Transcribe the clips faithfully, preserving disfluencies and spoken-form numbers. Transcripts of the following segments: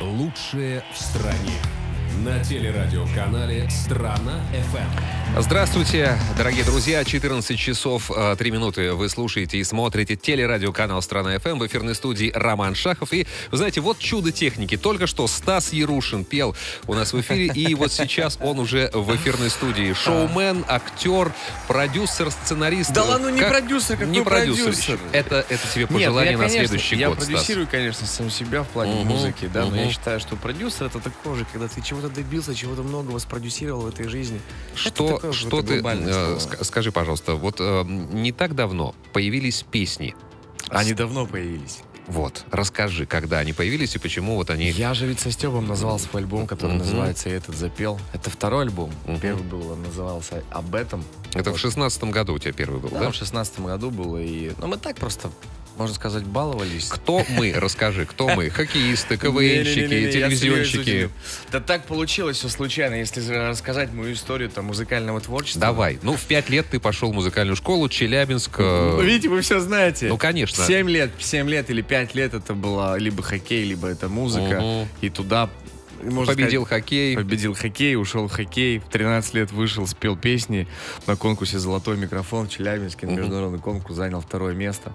Лучшее в стране. На телерадиоканале «Страна-ФМ». Здравствуйте, дорогие друзья. четырнадцать часов три минуты вы слушаете и смотрите телерадиоканал «Страна-ФМ». В эфирной студии Роман Шахов. И, вы знаете, вот чудо техники. Только что Стас Ярушин пел у нас в эфире. И вот сейчас он уже в эфирной студии. Шоумен, актер, продюсер, сценарист. Да ладно, не как... продюсер, какой не продюсер. продюсер. Это, это тебе пожелание Нет, я, на конечно, следующий я год, продюсирую, Стас. конечно, сам себя в плане угу, музыки, да, угу. но я считаю, что продюсер — это такое же, когда ты чего-то добился, чего-то многого спродюсировал в этой жизни. Что, это что ты, э, скажи, пожалуйста, вот э, не так давно появились песни. Они давно появились. Вот, расскажи, когда они появились и почему вот они... Я же ведь со Стёбом назвал свой альбом, который uh-huh. называется «И этот запел». Это второй альбом. Uh-huh. Первый был, он назывался «Об этом». Это вот. В шестнадцатом году у тебя первый был, да? Да, в шестнадцатом году было. И... Ну, мы так просто, можно сказать, баловались. Кто мы? Расскажи, кто мы? Хоккеисты, КВНщики, телевизионщики. Да так получилось все случайно. Если рассказать мою историю там музыкального творчества. Давай. Ну, в пять лет ты пошел в музыкальную школу, Челябинск. Ну, видите, вы все знаете. Ну, конечно. Семь лет, семь лет или пять лет это было либо хоккей, либо это музыка. Угу. И туда... Можно победил сказать, хоккей. Победил хоккей, ушел в хоккей. В тринадцать лет вышел, спел песни на конкурсе «Золотой микрофон» в Челябинске. На международный конкурс занял второе место.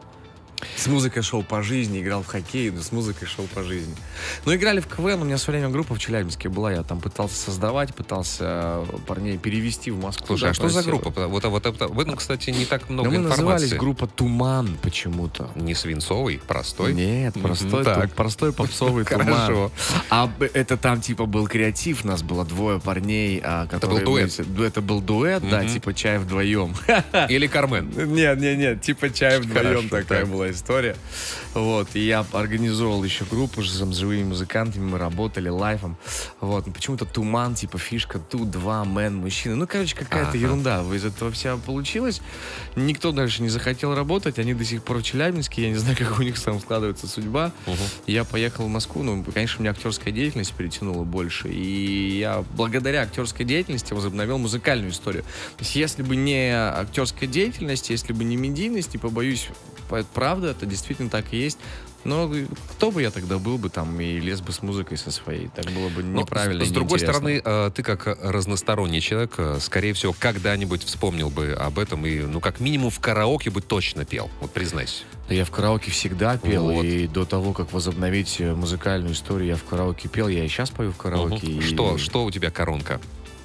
С музыкой шел по жизни, играл в хоккей, но с музыкой шел по жизни. Но играли в КВН, у меня в свое время группа в Челябинске была, я там пытался создавать, пытался парней перевести в Москву. Слушай, да, а что за группа? Вот, вот, вот, в этом, кстати, не так много но мы информации. Назывались группа «Туман» почему-то. Не свинцовый, простой? Нет, простой, ту, простой попсовый «Туман». А это там типа был креатив, нас было двое парней. Это был дуэт? Это был дуэт, да, типа «Чай вдвоем». Или «Кармен». Нет, нет, нет, типа «Чай вдвоем» такая была история. Вот, и я организовал еще группу с живыми музыкантами, мы работали лайфом. Вот, но почему-то «Туман», типа фишка, тут два, мэн, мужчина. Ну, короче, какая-то ага. ерунда из этого вся получилась. Никто дальше не захотел работать, они до сих пор в Челябинске, я не знаю, как у них там складывается судьба. Угу. Я поехал в Москву, ну, конечно, меня актерская деятельность перетянула больше, и я благодаря актерской деятельности возобновил музыкальную историю. То есть, если бы не актерская деятельность, если бы не медийность, и побоюсь, это правда, это действительно так и есть. Но кто бы я тогда был бы там и лез бы с музыкой со своей? Так было бы неправильно. Но, с, с другой стороны, ты как разносторонний человек, скорее всего, когда-нибудь вспомнил бы об этом и, ну, как минимум в караоке бы точно пел. Вот признайся. Я в караоке всегда пел, вот. И до того, как возобновить музыкальную историю, я в караоке пел. Я и сейчас пою в караоке. Угу. И... Что, что у тебя коронка?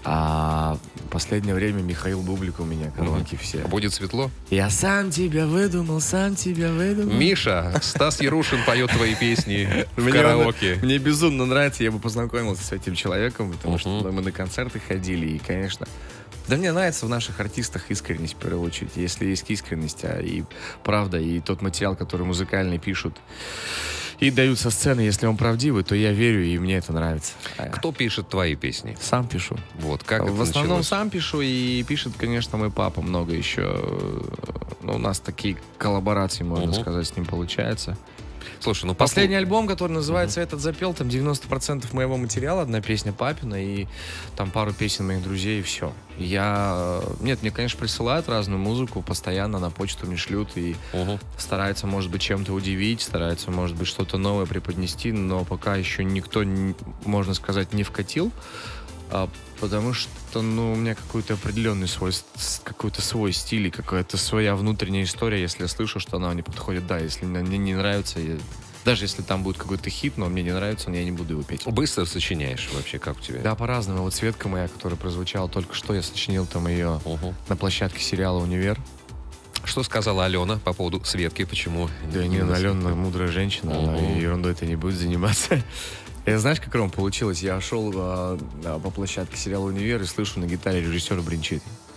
А в последнее время Михаил Бублик у меня, коронки угу. все. Будет светло? Я сам тебя выдумал, сам тебя выдумал. Миша, Стас Ярушин поет твои песни в караоке. Мне безумно нравится, я бы познакомился с этим человеком, потому что мы на концерты ходили, и, конечно... Да мне нравится в наших артистах искренность, в первую очередь. Если есть искренность, а и правда, и тот материал, который музыкальный пишут и дают со сцены, если он правдивый, то я верю, и мне это нравится. Кто пишет твои песни? Сам пишу. Вот, как это В основном началось? Сам пишу, и пишет, конечно, мой папа много еще. Ну, у нас такие коллаборации, можно угу. сказать, с ним получается. Слушай, ну последний папу... альбом, который называется uh-huh. «Этот запел», там девяносто процентов моего материала, одна песня папина и там пару песен моих друзей, и все. Я... Нет, мне, конечно, присылают разную музыку, постоянно на почту мне шлют и uh-huh. стараются, может быть, чем-то удивить, стараются, может быть, что-то новое преподнести, но пока еще никто, можно сказать, не вкатил, потому что, ну, у меня какой-то определенный свой, какой-то свой стиль и какая-то своя внутренняя история, если я слышу, что она мне подходит, да, если мне не нравится, я... даже если там будет какой-то хит, но мне не нравится, я не буду его петь. Быстро сочиняешь вообще, как у тебя? Да, по-разному. Вот «Светка моя», которая прозвучала только что, я сочинил там ее угу. на площадке сериала «Универ». Что сказала Алена по поводу Светки, почему? Да не, Алена мудрая женщина, угу. она ерундой-то не будет заниматься. Я, знаешь, как, Ром, получилось? Я шел а, а, по площадке сериала «Универ» и слышу на гитаре режиссер бренчит.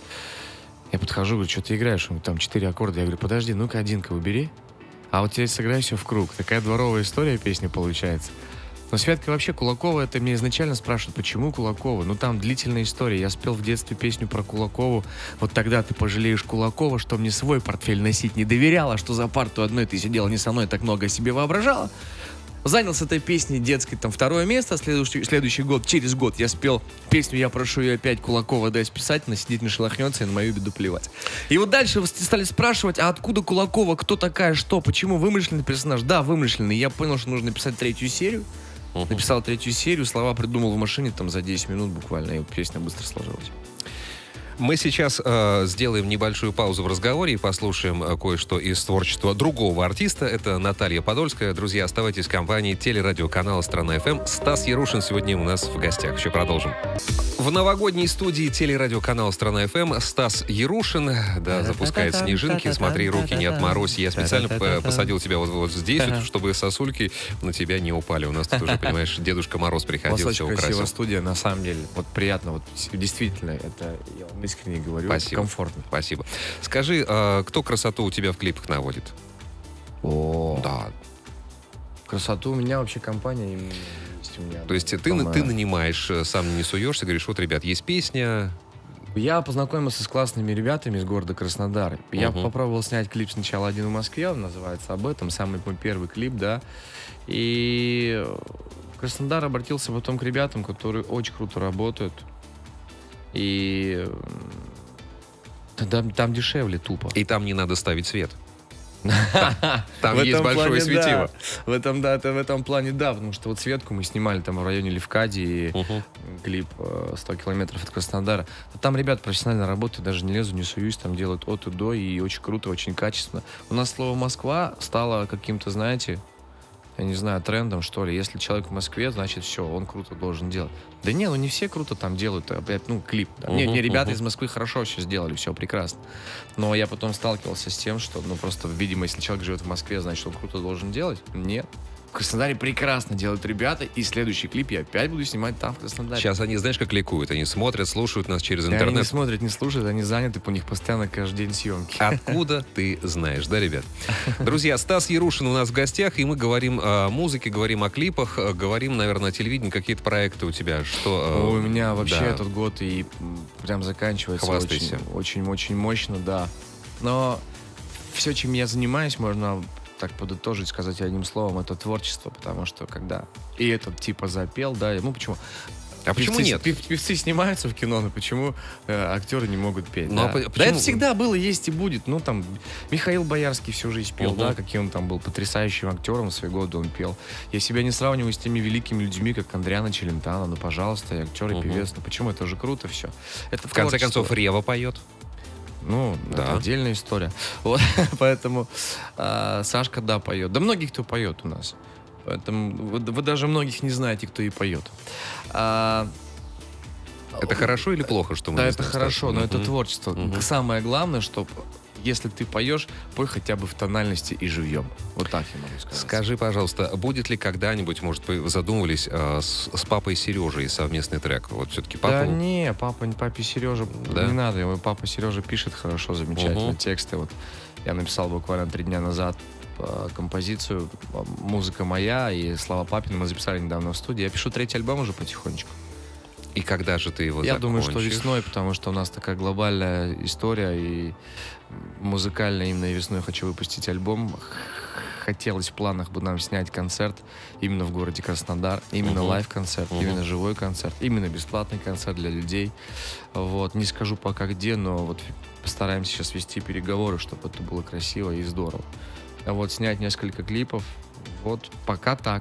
Я подхожу, говорю, что ты играешь? Он, там четыре аккорда. Я говорю, подожди, ну-ка одинка убери. А вот теперь сыграй все в круг. Такая дворовая история песни получается. Но Светка вообще Кулакова, это меня изначально спрашивают, почему Кулакова? Ну там длительная история. Я спел в детстве песню про Кулакову. Вот тогда ты пожалеешь Кулакова, что мне свой портфель носить не доверяла, что за парту одной ты сидела не со мной, так много о себе воображала. Занялся этой песней детской, там, второе место. Следующий, следующий год, через год я спел песню «Я прошу ее опять Кулакова дай списать», она сидит, не шелохнется, и на мою беду плевать. И вот дальше вы стали спрашивать, а откуда Кулакова, кто такая, что, почему вымышленный персонаж? Да, вымышленный. Я понял, что нужно писать третью серию. Uh-huh. Написал третью серию, слова придумал в машине там за десять минут буквально, и песня быстро сложилась. Мы сейчас э, сделаем небольшую паузу в разговоре и послушаем э, кое-что из творчества другого артиста. Это Наталья Подольская. Друзья, оставайтесь в компании телерадиоканала «Страна эф эм». Стас Ярушин сегодня у нас в гостях. Еще продолжим. В новогодней студии телерадиоканала «Страна эф эм» Стас Ярушин, да, запускает снежинки. Смотри, руки не отморозь. Я специально посадил тебя вот, вот здесь, вот, чтобы сосульки на тебя не упали. У нас тут уже, понимаешь, Дедушка Мороз приходил, все очень украсил. красивая студия, на самом деле. Вот приятно, вот действительно, это я вам искренне говорю. Спасибо. Комфортно. Спасибо. Скажи, а кто красоту у тебя в клипах наводит? О, Да. красоту у меня вообще компания именно есть у меня. То есть ты, Там, ты э, нанимаешь, сам не суешься, говоришь, вот, ребят, есть песня. Я познакомился с классными ребятами из города Краснодар. Я Мгм. попробовал снять клип сначала один в Москве, он называется «Об этом», самый мой первый клип, да. И в Краснодар обратился потом к ребятам, которые очень круто работают. И там, там дешевле тупо. И там не надо ставить свет. Там В есть этом большое плане, светило. да. В этом, да, это в этом плане, да, потому что вот Светку мы снимали там в районе Левкадии, Мгм. клип э, сто километров от Краснодара. А там ребят профессионально работают, даже не лезу, не суюсь, там делают от и до, и очень круто, очень качественно. У нас слово «Москва» стало каким-то, знаете, я не знаю, трендом, что ли. Если человек в Москве, значит, все, он круто должен делать. Да не, ну не все круто там делают, опять, ну, клип. Да. Мне, Мгм, мне ребята мгм. из Москвы хорошо все сделали, все прекрасно. Но я потом сталкивался с тем, что, ну, просто, видимо, если человек живет в Москве, значит, он круто должен делать. Нет. В Краснодаре прекрасно делают ребята, и следующий клип я опять буду снимать там, в Краснодаре. Сейчас они, знаешь, как ликуют? Они смотрят, слушают нас через Да, они не интернет. смотрят, не слушают, они заняты, у них постоянно каждый день съемки. Откуда ты знаешь, да, ребят? Друзья, Стас Ярушин у нас в гостях, и мы говорим о музыке, говорим о клипах, э, говорим, наверное, о телевидении, какие-то проекты у тебя. Что, э, У меня вообще да. этот год и м, прям заканчивается Хвастайся. очень-очень мощно, да. Но все, чем я занимаюсь, можно так подытожить, сказать одним словом, это творчество, потому что когда и этот типа запел, да, ну почему? А почему Певцы- нет? пев- Певцы снимаются в кино, но почему э, актеры не могут петь? Ну, а да? по- Да почему? это всегда было, есть и будет. Ну, там, Михаил Боярский всю жизнь пел, Мгм. да, каким он там был потрясающим актером в свои годы он пел. Я себя не сравниваю с теми великими людьми, как Андриана Челентано, ну, пожалуйста, я актер и Мгм. певец, ну, почему? Это же круто все. Это В конце творчество. концов, Рева поет. Ну, Да. это отдельная история. Вот, поэтому а, Сашка, да, поет. Да многие, кто поет у нас. Поэтому вы, вы даже многих не знаете, кто и поет. А, Это хорошо или плохо, что мы да, не это знаем, хорошо, Стас? но это Мгм. творчество. Мгм. Самое главное, что если ты поешь, пой хотя бы в тональности и живьем. Вот так я могу сказать. Скажи, пожалуйста, будет ли когда-нибудь, может, вы задумывались э, с, с папой Сережей совместный трек? Вот все-таки папа... Да не, папа, папе Сережа, Да? не надо. Его папа Сережа пишет хорошо, замечательно Мгм. тексты. Вот я написал буквально три дня назад э, композицию э, «Музыка моя» и слова папины мы записали недавно в студии. Я пишу третий альбом уже потихонечку. И когда же ты его Я думаю, что закончишь? весной, потому что у нас такая глобальная история, и музыкально именно весной хочу выпустить альбом. Хотелось в планах бы нам снять концерт именно в городе Краснодар, именно Мгм. лайв-концерт, Мгм. именно живой концерт, именно бесплатный концерт для людей. Вот. Не скажу пока где, но вот постараемся сейчас вести переговоры, чтобы это было красиво и здорово. А вот снять несколько клипов, вот пока так.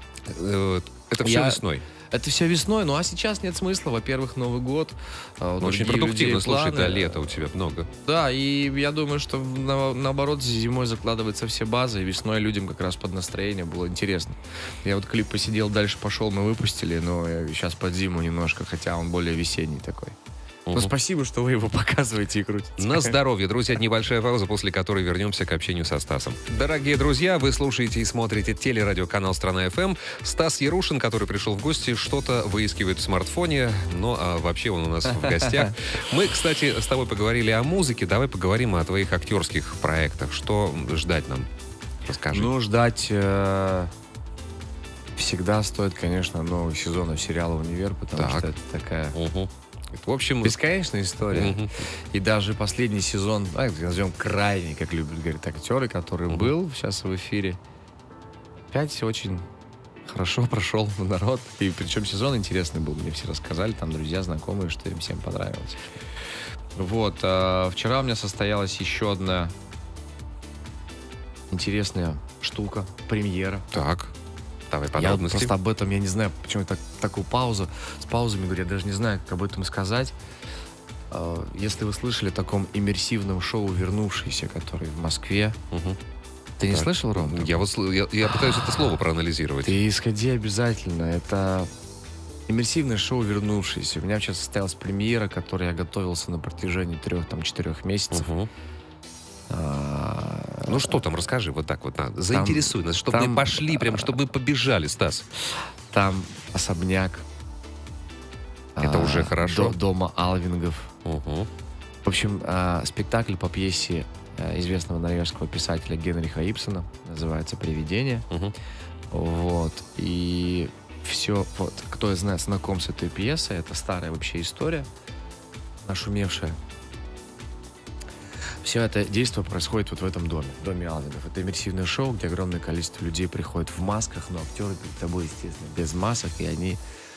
Э, Это все Я- весной. Это все весной, ну а сейчас нет смысла. Во-первых, Новый год. а, у Очень других продуктивно, людей слушай, планы. да, лето у тебя много. Да, и я думаю, что на- наоборот зимой закладываются все базы, и весной людям как раз под настроение было интересно. Я вот клип посидел, дальше пошел, мы выпустили, но сейчас под зиму немножко, хотя он более весенний такой. Ну, Мгм. спасибо, что вы его показываете и крутите. На здоровье, друзья. Небольшая пауза, после которой вернемся к общению со Стасом. Дорогие друзья, вы слушаете и смотрите телерадиоканал «Страна эф эм». Стас Ярушин, который пришел в гости, что-то выискивает в смартфоне. Но а, вообще он у нас в гостях. Мы, кстати, с тобой поговорили о музыке. Давай поговорим о твоих актерских проектах. Что ждать нам? Расскажи. Ну, ждать э, всегда стоит, конечно, новых сезонов сериала «Универ», потому Так. что это такая Мгм. В общем, бесконечная история. Мгм. И даже последний сезон, а, назовем крайний, как любят говорить актеры, который Мгм. был сейчас в эфире, опять очень хорошо прошел в народ. И причем сезон интересный был, мне все рассказали, там друзья, знакомые, что им всем понравилось. Вот, а вчера у меня состоялась еще одна интересная штука, премьера. Так. Давай Я подробности. просто об этом, я не знаю, почему так, такую паузу, с паузами говорю, я даже не знаю, как об этом сказать. Э, Если вы слышали о таком иммерсивном шоу «Вернувшийся», который в Москве. Мгм. Ты не Так. слышал, Ром? Я вот сл- я, я пытаюсь это слово проанализировать. Ты исходи обязательно. Это иммерсивное шоу «Вернувшийся». У меня сейчас состоялась премьера, к которой я готовился на протяжении трех-четырех месяцев. Мгм. А, Ну что там, расскажи вот так вот. Надо. Заинтересуй нас, чтобы там- мы пошли, прям, чтобы мы побежали, Стас. Там особняк. Это а, уже хорошо. до- дома Алвингов. Мгм. В общем, а, спектакль по пьесе а, известного норвежского писателя Генриха Ибсена. Называется «Привидение». Мгм. Вот. И все, вот, кто из нас знаком с этой пьесой, это старая вообще история, нашумевшая. Все это действие происходит вот в этом доме, в доме Алвингов. Это иммерсивное шоу, где огромное количество людей приходит в масках, но актеры перед тобой, естественно, без масок, и они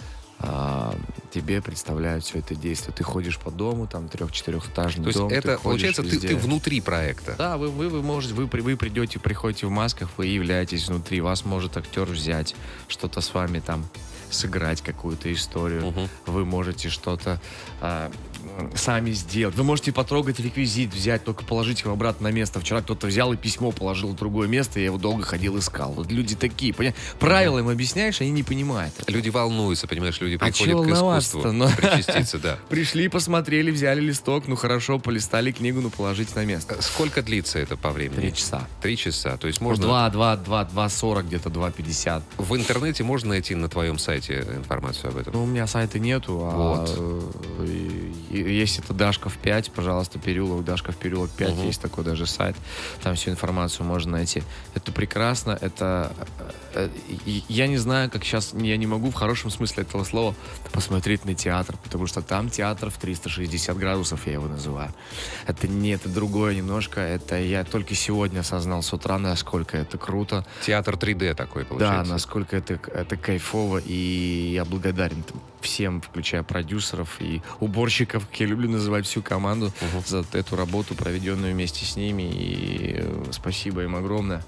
а, тебе представляют все это действие. Ты ходишь по дому, там трех-четырехэтажный То есть дом. ты это, ходишь получается, ты, везде. ты внутри проекта. Да, вы, вы, вы можете, вы, при- вы придете, приходите в масках, вы являетесь внутри, вас может актер взять, что-то с вами там сыграть, какую-то историю. Мгм. Вы можете что-то а, м, сами сделать. Вы можете потрогать реквизит, взять, только положить его обратно на место. Вчера кто-то взял и письмо положил в другое место, я его долго ходил искал. Вот люди такие, понимаешь? Правила им объясняешь, они не понимают. Люди волнуются, понимаешь, люди А приходят чё к волноваться-то, искусству ну? причаститься, да. Пришли, посмотрели, взяли листок, ну хорошо, полистали книгу, ну положите на место. Сколько длится это по времени? Три часа. Три часа. То есть Может, можно... два, два, два, два сорок, где-то два пятьдесят. В интернете можно найти на твоем сайте информацию об этом? Ну, у меня сайта нету, а Вот. э, и- и- если это Дашков пять, пожалуйста, переулок, Дашков переулок пять, Мгм. есть такой даже сайт, там всю информацию можно найти. Это прекрасно, это... э, и- Я не знаю, как сейчас, я не могу в хорошем смысле этого слова посмотреть на театр, потому что там театр в триста шестьдесят градусов, я его называю. Это не, это другое немножко, это я только сегодня осознал с утра, насколько это круто. Театр три дэ такой, Да, получается. насколько это, это кайфово, и я благодарен там всем, включая продюсеров и уборщиков, как я люблю называть всю команду, Мгм. за эту работу, проведенную вместе с ними, и э, спасибо им огромное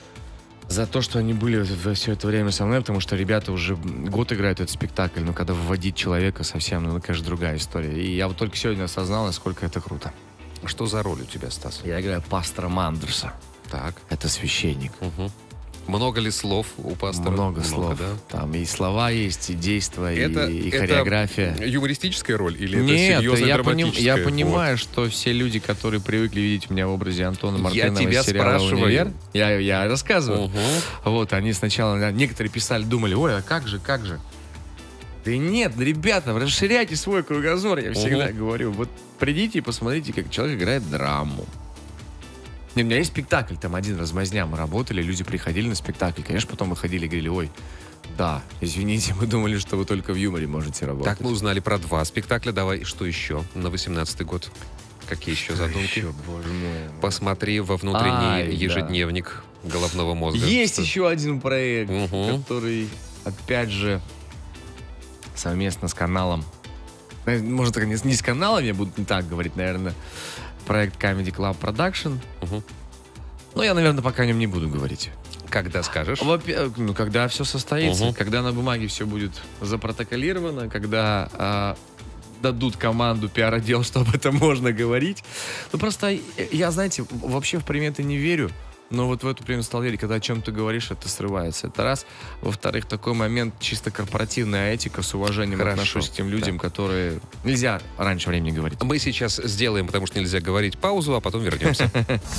за то, что они были в- все это время со мной, потому что ребята уже год играют этот спектакль, но когда вводить человека совсем, ну, конечно, другая история. И я вот только сегодня осознал, насколько это круто. Что за роль у тебя, Стас? Я играю пастора Мандерса. Так. Это священник. Мгм. Много ли слов у пастора? Много слов. да? Там и слова есть, и действия, Это, и, и это хореография. юмористическая роль или Нет, это серьезная я, поним- драматическая? я Вот. понимаю, что все люди, которые привыкли видеть меня в образе Антона Я Мартынова тебя из сериала спрашиваю. «Универ», я, я рассказываю. Мгм. Вот, они сначала, да, некоторые писали, думали, ой, а как же, как же? Да нет, ребята, расширяйте свой кругозор, я всегда Мгм. говорю. Вот придите и посмотрите, как человек играет драму. Не, у меня есть спектакль, там один размазня, мы работали, люди приходили на спектакль. Конечно, потом выходили и говорили, ой, да, извините, мы думали, что вы только в юморе можете работать. Так, мы узнали про два спектакля. Давай, что еще на восемнадцатый год? Какие еще задумки? Еще, боже мой. Посмотри во внутренний Ай, да. ежедневник головного мозга. Есть еще один проект, Мгм. который, опять же, совместно с каналом. э, Может, так не, не с каналом, я буду не так говорить, наверное. Проект Comedy Club Production. Мгм. Но я, наверное, пока о нем не буду говорить. Когда скажешь? Во-первых, ну, когда все состоится, Мгм. когда на бумаге все будет запротоколировано, когда а, дадут команду пиар-отдел, что об этом можно говорить. Ну, просто я, знаете, вообще в приметы не верю, но вот в эту примет стал верить, когда о чем-то говоришь, это срывается. Это раз. Во-вторых, такой момент, чисто корпоративная этика, с уважением Хорошо. отношусь к тем людям, которые... Нельзя раньше времени говорить. Мы сейчас сделаем, потому что нельзя говорить, паузу, а потом вернемся.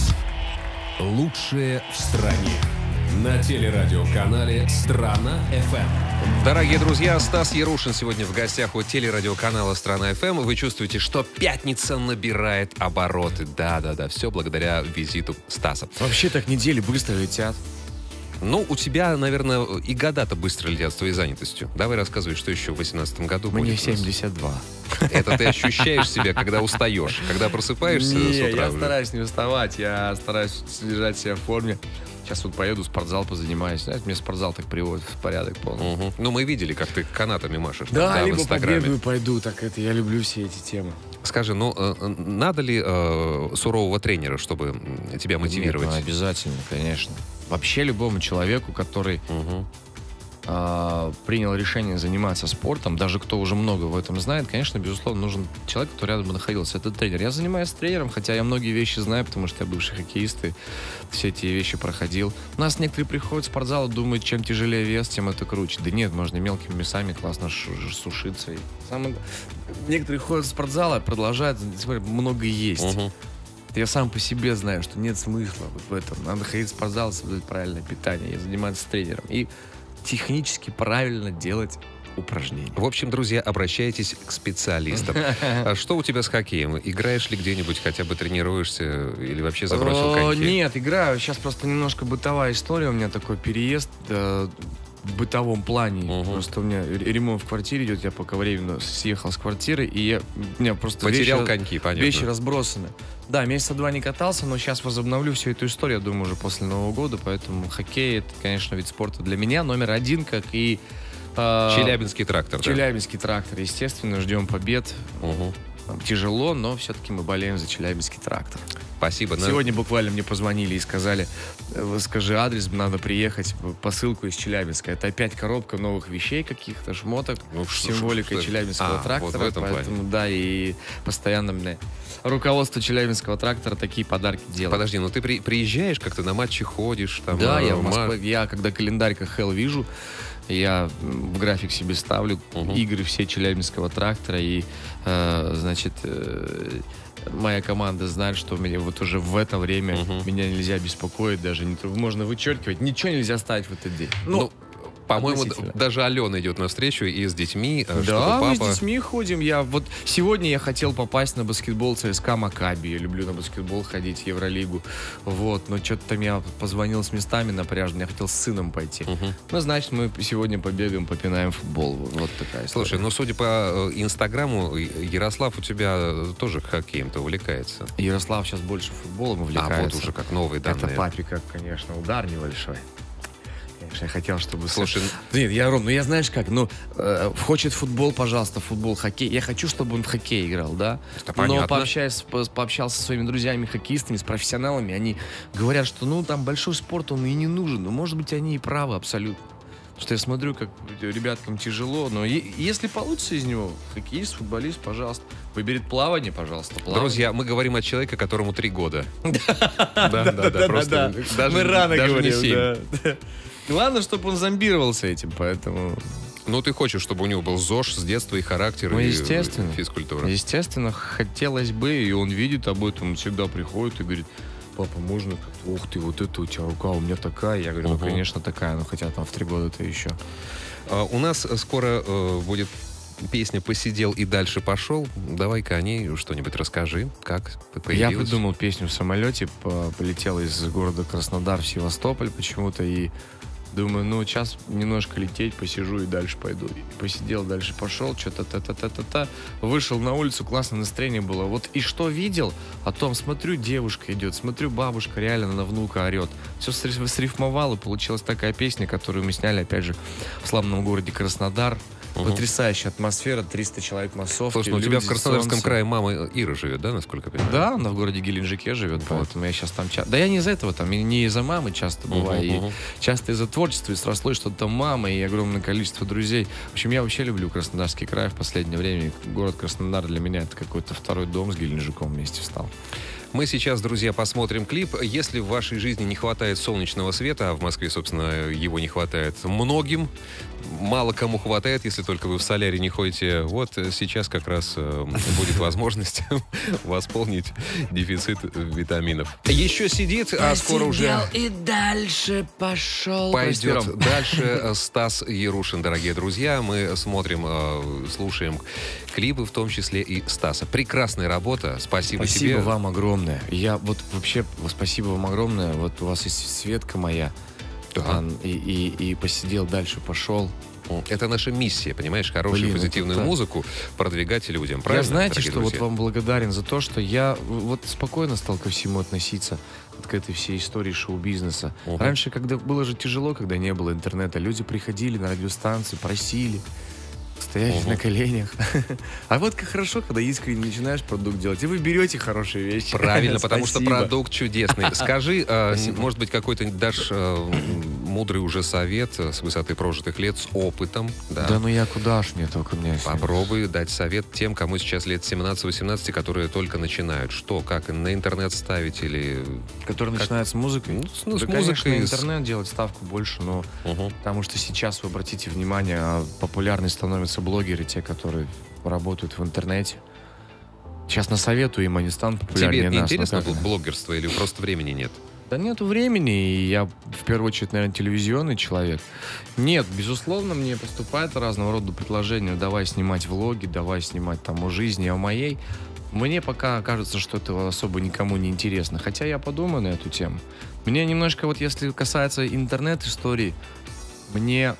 Лучшее в стране. На телерадиоканале «Страна эф эм». Дорогие друзья, Стас Ярушин сегодня в гостях у телерадиоканала «Страна эф эм». Вы чувствуете, что пятница набирает обороты. Да-да-да, все благодаря визиту Стаса. Вообще так недели быстро летят. Ну, у тебя, наверное, и года-то быстро летят с твоей занятостью. Давай рассказывай, что еще в восемнадцатом году Мне будет у нас. семьдесят два. Это ты ощущаешь себя, когда устаешь, когда просыпаешься Не, с утра я уже. стараюсь не уставать, я стараюсь держать себя в форме. Сейчас вот поеду в спортзал, позанимаюсь. Знаешь, мне спортзал так приводит в порядок полный. Мгм. Ну, мы видели, как ты канатами машешь. Да, в либо Инстаграме. побегаю, пойду. Так это, я люблю все эти темы. Скажи, ну, э, э, надо ли э, сурового тренера, чтобы м, тебя мотивировать? Нет, ну, обязательно, конечно. Вообще любому человеку, который Мгм. э, принял решение заниматься спортом, даже кто уже много в этом знает, конечно, безусловно, нужен человек, который рядом бы находился. Это тренер. Я занимаюсь тренером, хотя я многие вещи знаю, потому что я бывший хоккеист и все эти вещи проходил. У нас некоторые приходят в спортзал и думают, чем тяжелее вес, тем это круче. Да нет, можно мелкими весами классно сушиться. И самое... Некоторые ходят в спортзал и продолжают, смотри, много есть. Uh-huh. Я сам по себе знаю, что нет смысла вот в этом. Надо ходить в спортзал, соблюдать правильное питание и заниматься тренером. И технически правильно делать упражнения. В общем, друзья, обращайтесь к специалистам. А что у тебя с хоккеем? Играешь ли где-нибудь, хотя бы тренируешься или вообще забросил коньки? Нет, играю. Сейчас просто немножко бытовая история. У меня такой переезд в бытовом плане. Угу. Просто у меня ремонт в квартире идет. Я пока временно съехал с квартиры, и я, у меня просто потерял вещи, коньки, понятно. Вещи разбросаны. Да, месяца два не катался, но сейчас возобновлю всю эту историю, я думаю, уже после Нового года. Поэтому хоккей — это, конечно, вид спорта для меня номер один, как и Челябинский трактор. Челябинский да? трактор, естественно, ждем побед. Угу. Тяжело, но все-таки мы болеем за Челябинский трактор. Спасибо. Сегодня буквально мне позвонили и сказали: скажи адрес, надо приехать, посылку из Челябинска. Это опять коробка новых вещей каких-то, шмоток, ну, с символикой Челябинского а, трактора. Вот поэтому, плане. Да, и постоянно мне руководство Челябинского трактора такие подарки делает. Подожди, ну ты при, приезжаешь, как-то на матчи ходишь? Там, да, а, я в Москве, я когда календарь КХЛ вижу, я в график себе ставлю uh-huh. игры все Челябинского трактора, и, э, значит, э, моя команда знает, что меня вот уже в это время uh-huh. меня нельзя беспокоить, даже не, можно вычеркивать, ничего нельзя ставить в этот день. Ну, ну по-моему, даже Алена идет навстречу и с детьми. Да, мы папа... с детьми ходим. Я вот сегодня я хотел попасть на баскетбол ЦСКА Макаби. Я люблю на баскетбол ходить, в Евролигу. Вот, но что-то там я позвонил с местами напряжно. Я хотел с сыном пойти. Угу. Ну, значит, мы сегодня побегаем, попинаем футбол. Вот такая история. Слушай, ну, судя по Инстаграму, Ярослав у тебя тоже хоккеем-то увлекается. Ярослав сейчас больше футболом увлекается. А вот уже как новые данные. Это папе как, конечно, удар небольшой. Я хотел, чтобы... Слушай, нет, я, Ром, ну я знаешь как, ну, э, хочет футбол, пожалуйста, футбол, хоккей. Я хочу, чтобы он в хоккей играл, да? Это понятно. Но пообщаясь, пообщался со своими друзьями-хоккеистами, с профессионалами, они говорят, что, ну, там большой спорт, он и не нужен. Ну, может быть, они и правы абсолютно. Потому что я смотрю, как ребяткам тяжело, но е- если получится из него хоккеист, футболист, пожалуйста. Выберет плавание, пожалуйста, плавание. Друзья, мы говорим о человеке, которому три года. Да, да, да, просто мы рано говорим. Главное, чтобы он зомбировался этим, поэтому... Ну, ты хочешь, чтобы у него был ЗОЖ с детства и характер, ну, и естественно. физкультура. Естественно, хотелось бы, и он видит об этом, он всегда приходит и говорит: папа, можно как-то? Ух ты, вот это у тебя рука, у меня такая. Я говорю: ну, угу. конечно, такая, ну, хотя там в три года-то еще. А, у нас скоро э, будет песня «Посидел и дальше пошел». Давай-ка о ней что-нибудь расскажи, как появилась. Я придумал песню в самолете, полетел из города Краснодар в Севастополь почему-то, и думаю, ну, сейчас немножко лететь, посижу и дальше пойду. И посидел, дальше пошел, что-то та-та-та-та-та. Вышел на улицу, классное настроение было. Вот и что видел, о том смотрю, девушка идет, смотрю, бабушка реально на внука орет. Все срифмовал, и получилась такая песня, которую мы сняли, опять же, в славном городе Краснодар. Угу. Потрясающая атмосфера, триста человек массовки. Слушай, ну у тебя в Краснодарском солнце. крае мама Ира живет, да, насколько я понимаю? Да, она в городе Геленджике живет, вот. Поэтому я сейчас там часто... Да я не из-за этого там, не из-за мамы часто бываю, угу, и угу. часто из-за творчества, и срослось что-то там мама, и огромное количество друзей. В общем, я вообще люблю Краснодарский край в последнее время. Город Краснодар для меня — это какой-то второй дом с Геленджиком вместе стал. Мы сейчас, друзья, посмотрим клип. Если в вашей жизни не хватает солнечного света, а в Москве, собственно, его не хватает многим, мало кому хватает, если только вы в солярий не ходите, вот сейчас как раз э, будет возможность восполнить дефицит витаминов. Еще сидит, а скоро уже... и дальше пошел. Пойдет дальше Стас Ярушин, дорогие друзья. Мы смотрим, э, слушаем клипы, в том числе и Стаса. Прекрасная работа. Спасибо, спасибо тебе. Спасибо вам огромное. Я вот вообще, спасибо вам огромное. Вот у вас есть Светка моя. Да. И, и, и посидел, дальше пошел. Это наша миссия, понимаешь, хорошую, Блин, позитивную музыку продвигать людям. Правильно, я знаете, что друзья? Вот вам благодарен за то, что я вот спокойно стал ко всему относиться, вот к этой всей истории шоу-бизнеса. Угу. Раньше, когда было же тяжело, когда не было интернета, люди приходили на радиостанции, просили, стоящие угу. на коленях. А вот как хорошо, когда искренне начинаешь продукт делать, и вы берете хорошие вещи. Правильно, потому что продукт чудесный. Скажи, может быть, какой-то дашь мудрый уже совет с высоты прожитых лет, с опытом. Да, Да ну я куда ж мне только у меня есть. Попробуй дать совет тем, кому сейчас лет семнадцать-восемнадцать, которые только начинают. Что, как, на интернет ставить или... Который как... начинает с музыкой? Ну, с, ну, да, с музыкой. Конечно, интернет делать ставку больше, но... Угу. Потому что сейчас, вы обратите внимание, популярны становятся блогеры, те, которые работают в интернете. Сейчас насоветую им, они станут популярнее Тебе нас. интересно Ну, как... тут блогерство или просто времени нет? Да нету времени, и я в первую очередь, наверное, телевизионный человек. Нет, безусловно, мне поступают разного рода предложения. Давай снимать влоги, давай снимать там о жизни, о моей. Мне пока кажется, что это особо никому не интересно. Хотя я подумаю на эту тему. Мне немножко, вот если касается интернет-истории, мне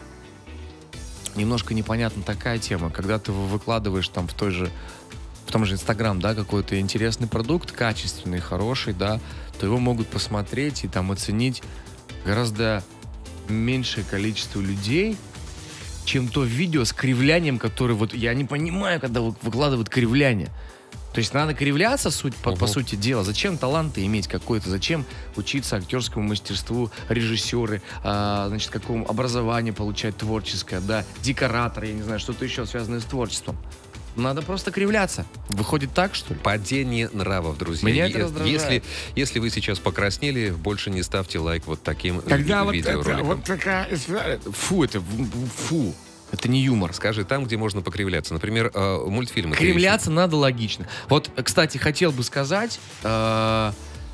немножко непонятна такая тема. Когда ты выкладываешь там в той же, в том же Инстаграм, да, какой-то интересный продукт, качественный, хороший, да, то его могут посмотреть и там оценить гораздо меньшее количество людей, чем то видео с кривлянием, которое вот я не понимаю, когда выкладывают кривляние. То есть надо кривляться, суть, по, Угу. по сути дела. Зачем таланты иметь какой-то? Зачем учиться актерскому мастерству, режиссеры, а, значит, какому образованию получать творческое, да, декоратор, я не знаю, что-то еще связанное с творчеством. Надо просто кривляться. Выходит так, что ли? Падение нравов, друзья. Меня это Е- раздражает. Если, если вы сейчас покраснели, больше не ставьте лайк вот таким Когда ви- вот, видеороликам. это, вот такая... Фу, это фу. Это не юмор. Скажи, там, где можно покривляться. Например, э, мультфильмы. ты Кривляться надо логично. Вот, кстати, хотел бы сказать... э,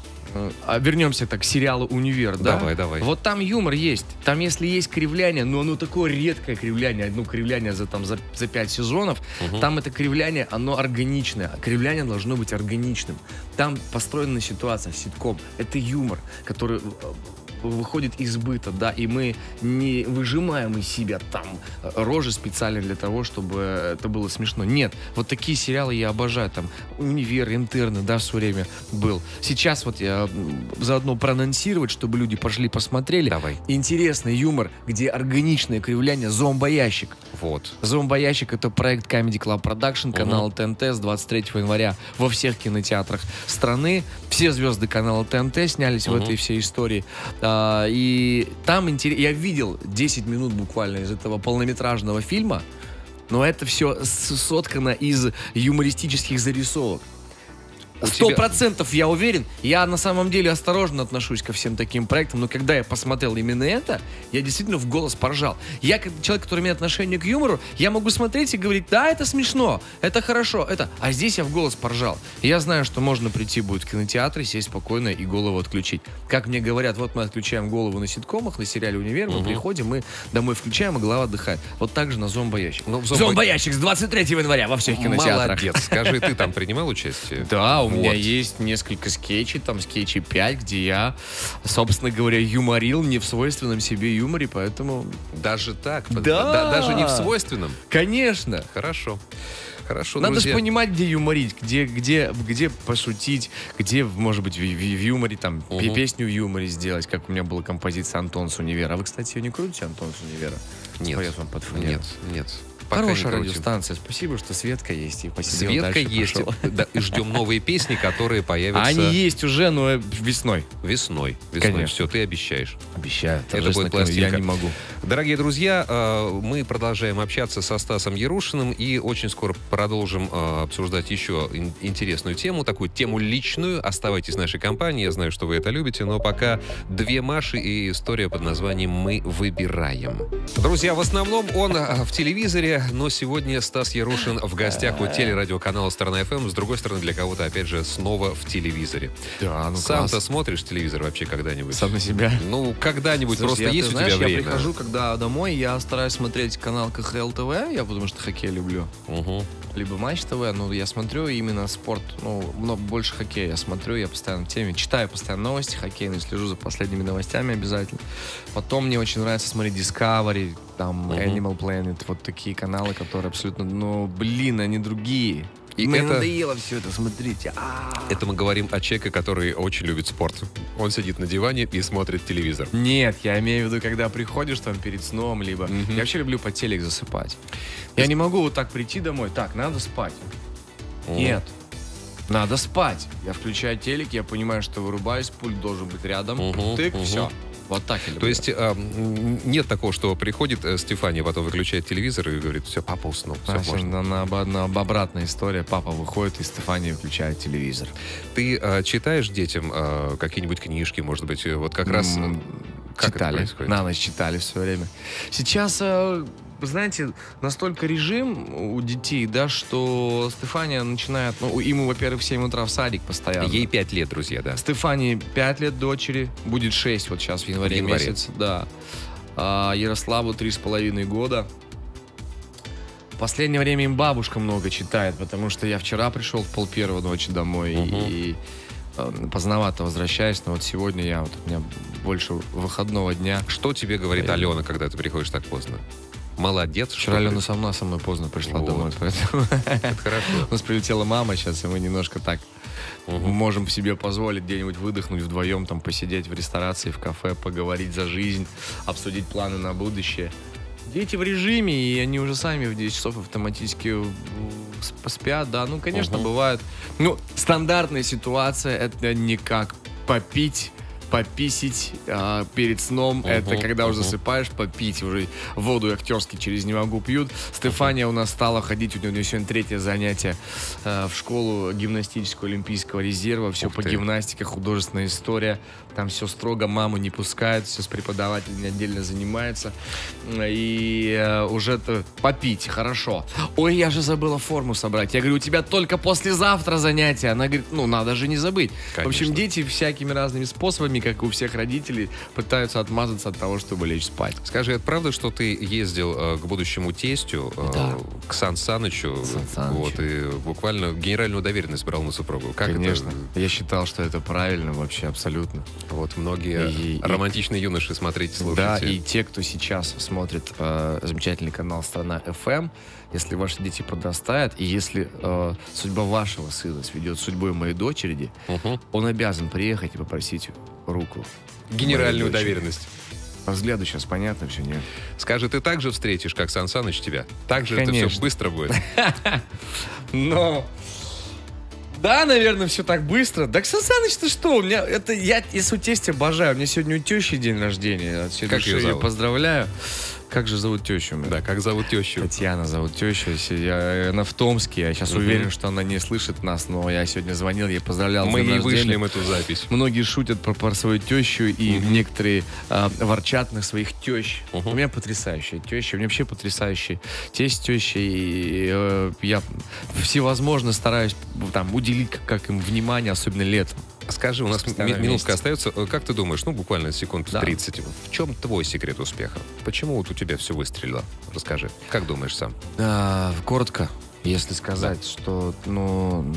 э, вернемся так к сериалу «Универ», да? Давай, давай. Вот там юмор есть. Там, если есть кривляние, но оно такое редкое кривляние, одно кривляние за, там, за, за пять сезонов, Угу. там это кривляние, оно органичное. Кривляние должно быть органичным. Там построена ситуация, ситком. Это юмор, который э, выходит из быта, да, и мы не выжимаем из себя там рожи специально для того, чтобы это было смешно. Нет, вот такие сериалы я обожаю, там, «Универ», «Интерны», да, в свое время был. Сейчас вот я заодно проанонсировать, чтобы люди пошли посмотрели. Давай. Интересный юмор, где органичное кривляние, «Зомбоящик». Вот. «Зомбоящик» — это проект Comedy Club Production, канала ТНТ с двадцать третьего января во всех кинотеатрах страны. Все звезды канала ТНТ снялись Мгм. в этой всей истории. А, и там интересно. Я видел десять минут буквально из этого полнометражного фильма, но это все соткано из юмористических зарисовок. У Сто тебя- процентов я уверен. Я на самом деле осторожно отношусь ко всем таким проектам, но когда я посмотрел именно это, я действительно в голос поржал. Я, как человек, который имеет отношение к юмору, я могу смотреть и говорить: да, это смешно, это хорошо, это... А здесь я в голос поржал. И я знаю, что можно прийти будет в кинотеатр, сесть спокойно и голову отключить. Как мне говорят, вот мы отключаем голову на ситкомах, на сериале «Универ», мы Мгм. приходим, мы домой включаем, и голова отдыхает. Вот так же на «Зомбоящик». Ну, в зомбо- «Зомбоящик» с двадцать третьего января во всех кинотеатрах. Молодец. Скажи, ты там принимал участие? Да, у меня Вот. есть несколько скетчей, там скетчи пять, где я, собственно говоря, юморил не в свойственном себе юморе, поэтому... Даже так? Да. Да- Даже не в свойственном? Конечно! Хорошо. Хорошо, Надо друзья. же понимать, где юморить, где, где, где пошутить, где, может быть, в, в- в юморе, там, Мгм. пе- песню в юморе сделать, как у меня была композиция «Антон с универа». А вы, кстати, ее не крутите, «Антон с универа»? Нет. Привет вам под фанеру. Нет, нет. Пока не Хорошая крутим. радиостанция. Спасибо, что Светка есть. И посидел Светка дальше, есть. пошел. Да, и ждем новые песни, которые появятся А они есть уже, но весной. весной. Весной. Конечно. Все, ты обещаешь. Обещаю. Это торжественно будет говорю, Я пластинка. не могу. Дорогие друзья, э, мы продолжаем общаться со Стасом Ярушиным и очень скоро продолжим э, обсуждать еще ин- интересную тему, такую тему личную. Оставайтесь в нашей компании, я знаю, что вы это любите, но пока две Маши и история под названием «Мы выбираем». Друзья, в основном он э, в телевизоре, но сегодня Стас Ярушин в гостях у телерадиоканала «Страна эф эм». С другой стороны, для кого-то, опять же, снова в телевизоре. Да, ну Сам-то класс. смотришь телевизор вообще когда-нибудь? Сам на себя. Ну, когда-нибудь. Слушай, Просто я, есть ты у знаешь, тебя я время? прихожу, когда домой, я стараюсь смотреть канал ка ха эл тэ вэ, я потому что хоккей люблю. Мгм. Либо Матч ТВ, ну, я смотрю именно спорт, ну, много больше хоккея я смотрю, я постоянно в теме, читаю постоянно новости хоккейные, слежу за последними новостями обязательно. Потом мне очень нравится смотреть Discovery, там, Мгм. Animal Planet, вот такие каналы, которые абсолютно, ну, блин, они другие. И Мне это- надоело все это, смотрите. А-а-а. Это мы говорим о человеке, который очень любит спорт. Он сидит на диване и смотрит телевизор. Нет, я имею в виду, когда приходишь там перед сном, либо... Мгм. Я вообще люблю под телек засыпать. Я не могу вот так прийти домой, так, надо спать. Нет. Надо спать. Я включаю телек, я понимаю, что вырубаюсь, пульт должен быть рядом. Мгм, Тык, мгм. все. Вот так я люблю. То есть э, нет такого, что приходит э, Стефания, потом выключает телевизор и говорит, все, папа уснул, все, А, можно. на, на, на, на обратная история. Папа выходит, и Стефания выключает телевизор. Ты э, читаешь детям э, какие-нибудь книжки, может быть, вот как раз... М, Как это читали. происходит? На ночь читали все время. Сейчас, э, знаете, настолько режим у детей, да, что Стефания начинает... Ну, ему, во-первых, в семь утра в садик постоянно. Ей пять лет, друзья, да. Стефании пять лет дочери, будет шесть вот сейчас в январе, В январе. месяце. Да. А Ярославу три с половиной года. В последнее время им бабушка много читает, потому что я вчера пришел в пол первого ночи домой Мгм. и э, поздновато возвращаюсь, но вот сегодня я, вот, у меня больше выходного дня. Что тебе говорит Я- Алена, когда ты приходишь так поздно? Молодец, что Вчера ли? Алена сама со мной поздно пришла Вот. домой, поэтому Это хорошо. у нас прилетела мама сейчас, и мы немножко так Мгм. можем себе позволить где-нибудь выдохнуть вдвоем, там посидеть в ресторации, в кафе, поговорить за жизнь, обсудить планы на будущее. Дети в режиме, и они уже сами в десять часов автоматически э, сп- спят, да. Ну, конечно, Мгм. бывает. Ну, стандартная ситуация — это не как попить, пописить а, перед сном. Мгм, Это когда уже мгм. засыпаешь, попить. Уже воду актерски через «не могу» пьют. Стефания у нас стала ходить, у нее сегодня третье занятие э, в школу гимнастического олимпийского резерва. Все Ух по ты. гимнастике, художественная история. Там все строго, маму не пускают, все с преподавателями отдельно занимается. И э, уже-то попить, хорошо. Ой, я же забыла форму собрать. Я говорю, у тебя только послезавтра занятия. Она говорит, ну, надо же не забыть. В Конечно. общем, дети всякими разными способами, как и у всех родителей, пытаются отмазаться от того, чтобы лечь спать. Скажи, это правда, что ты ездил э, к будущему тестю, э, Да. к Сан Санычу, Сан Санычу. вот, и буквально генеральную доверенность брал на супругу? Как Конечно. это? Я считал, что это правильно вообще, абсолютно. Вот многие И- и- романтичные юноши, смотрите, слушайте. Да, и те, кто сейчас смотрит э, замечательный канал «Страна эф эм», если ваши дети подрастают, и если э, судьба вашего сына сведет с судьбой моей дочери, Мгм. он обязан приехать и попросить руку. Генеральную моей дочери. доверенность. По взгляду сейчас понятно все, нет? Скажи, ты так же встретишь, как Сан Саныч тебя? Так же это все Конечно. быстро будет? Но... Да, наверное, все так быстро. Да, Сан Саныч, ты что? У меня это я, если у тестя обожаю. У меня сегодня у тещи день рождения. От всей Как души её её зовут? поздравляю. Как же зовут тещу? Да, как зовут тещу? Татьяна зовут тещу. Если я- Она в Томске. Я сейчас Мгм. уверен, что она не слышит нас, но я сегодня звонил, ей поздравлял. с Мы днем ей рождения. вышлем эту запись. Многие шутят про, про свою тещу, и Мгм. некоторые а, ворчат на своих тещ. Мгм. У меня потрясающая теща, у меня вообще потрясающий тесть, теща, и э, я всевозможно стараюсь там уделить как, как им внимание, особенно летом. Скажи, у нас Постоянно ми- минутка вместе. остается. Э, Как ты думаешь, ну, буквально секунд Да. тридцать, в чем твой секрет успеха? Почему вот у тебя все выстрелило? Расскажи. Как думаешь сам? А, коротко, если сказать, что, ну,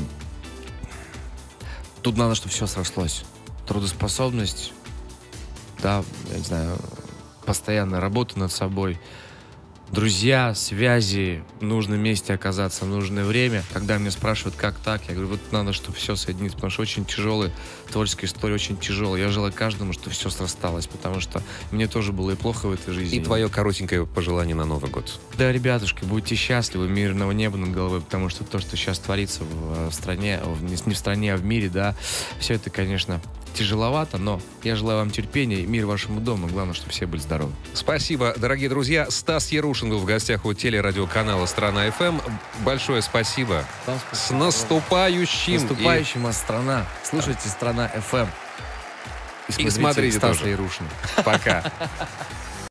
тут надо, чтобы все срослось. Трудоспособность, да, я не знаю, постоянная работа над собой, друзья, связи, в нужном месте оказаться в нужное время. Когда меня спрашивают, как так, я говорю, вот надо, чтобы все соединиться, потому что очень тяжелая творческая история, очень тяжелая. Я желаю каждому, чтобы все срасталось, потому что мне тоже было и плохо в этой жизни. И твое коротенькое пожелание на Новый год. Да, ребятушки, будьте счастливы, мирного неба над головой, потому что то, что сейчас творится в, в стране, в- не не в стране, а в мире, да, все это, конечно, тяжеловато, но я желаю вам терпения и мир вашему дому. Главное, чтобы все были здоровы. Спасибо, дорогие друзья. Стас Ярушин был в гостях у телерадиоканала «Страна эф эм». Большое спасибо. С наступающим. С наступающим вас, страна. Слушайте «Страна эф эм». И смотрите Стаса тоже. Ярушина. И пока.